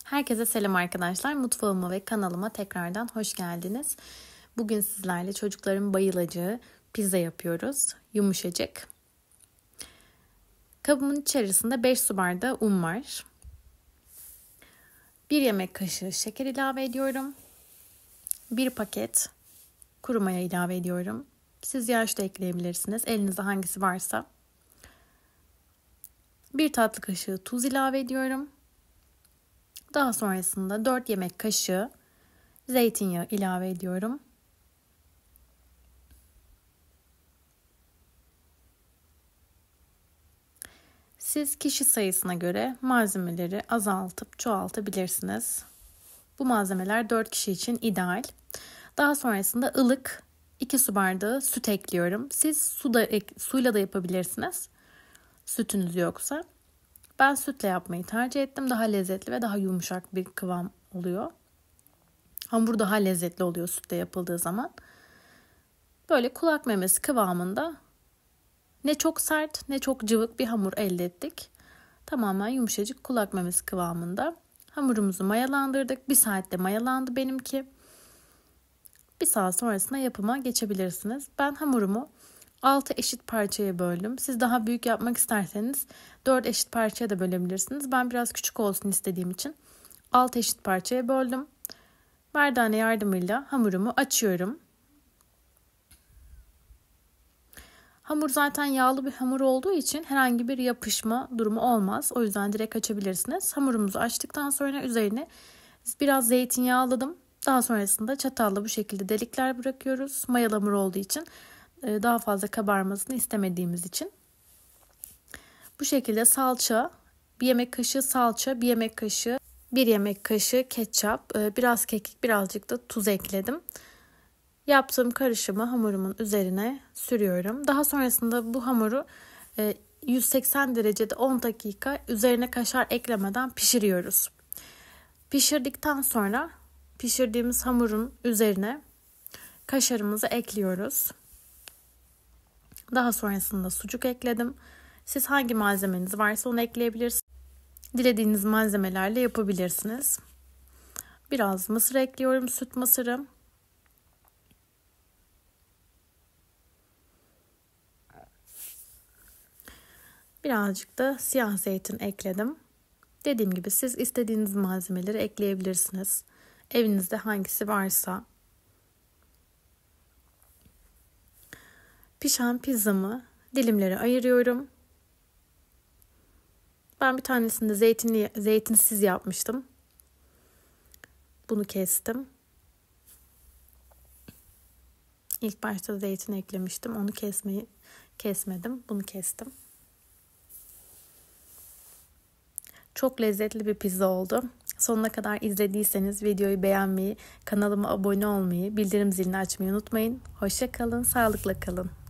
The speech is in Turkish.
Herkese selam arkadaşlar. Mutfağıma ve kanalıma tekrardan hoş geldiniz. Bugün sizlerle çocukların bayılacağı pizza yapıyoruz. Yumuşacık. Kabımın içerisinde 5 su bardağı un var. 1 yemek kaşığı şeker ilave ediyorum. 1 paket kuru maya ilave ediyorum. Siz yaş da ekleyebilirsiniz. Elinizde hangisi varsa. 1 tatlı kaşığı tuz ilave ediyorum. Daha sonrasında 4 yemek kaşığı zeytinyağı ilave ediyorum. Siz kişi sayısına göre malzemeleri azaltıp çoğaltabilirsiniz. Bu malzemeler 4 kişi için ideal. Daha sonrasında ılık 2 su bardağı süt ekliyorum. Siz suyla da yapabilirsiniz. Sütünüz yoksa. Ben sütle yapmayı tercih ettim. Daha lezzetli ve daha yumuşak bir kıvam oluyor. Hamur daha lezzetli oluyor sütle yapıldığı zaman. Böyle kulak memesi kıvamında ne çok sert ne çok cıvık bir hamur elde ettik. Tamamen yumuşacık kulak memesi kıvamında. Hamurumuzu mayalandırdık. 1 saatte mayalandı benimki. 1 saat sonrasında yapıma geçebilirsiniz. Ben hamurumu 6 eşit parçaya böldüm. Siz daha büyük yapmak isterseniz 4 eşit parçaya da bölebilirsiniz. Ben biraz küçük olsun istediğim için 6 eşit parçaya böldüm. Merdane yardımıyla hamurumu açıyorum. Hamur zaten yağlı bir hamur olduğu için herhangi bir yapışma durumu olmaz. O yüzden direkt açabilirsiniz. Hamurumuzu açtıktan sonra üzerine biraz zeytinyağladım. Daha sonrasında çatalla bu şekilde delikler bırakıyoruz. Mayalı hamur olduğu için daha fazla kabarmasını istemediğimiz için. Bu şekilde salça, 1 yemek kaşığı salça, 1 yemek kaşığı ketçap, biraz kekik, birazcık da tuz ekledim. Yaptığım karışımı hamurumun üzerine sürüyorum. Daha sonrasında bu hamuru 180 derecede 10 dakika üzerine kaşar eklemeden pişiriyoruz. Pişirdikten sonra pişirdiğimiz hamurun üzerine kaşarımızı ekliyoruz. Daha sonrasında sucuk ekledim. Siz hangi malzemeniz varsa onu ekleyebilirsiniz. Dilediğiniz malzemelerle yapabilirsiniz. Biraz mısır ekliyorum, süt mısırı. Birazcık da siyah zeytin ekledim. Dediğim gibi siz istediğiniz malzemeleri ekleyebilirsiniz. Evinizde hangisi varsa. Pişen pizzamı dilimlere ayırıyorum. Ben bir tanesini de zeytinsiz yapmıştım. Bunu kestim. İlk başta zeytin eklemiştim. Onu kesmedim. Bunu kestim. Çok lezzetli bir pizza oldu. Sonuna kadar izlediyseniz videoyu beğenmeyi, kanalıma abone olmayı, bildirim zilini açmayı unutmayın. Hoşça kalın, sağlıkla kalın.